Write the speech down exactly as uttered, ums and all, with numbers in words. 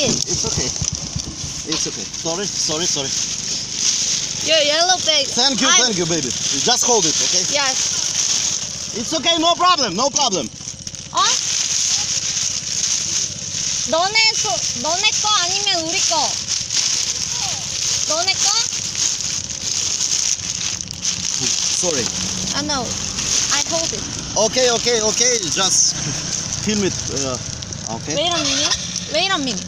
it. It's okay. It's okay. Sorry, sorry, sorry. Your yellow bag. Thank you, I- thank you, baby. Just hold it, okay? Yes. It's okay, no problem, no problem. 어? 너네 소, 너네 거 아니면 우리 거? 너네 거? Sorry. I know. I hold it. Okay, okay, okay. Just film it. Uh, okay. Wait a minute. Wait a minute.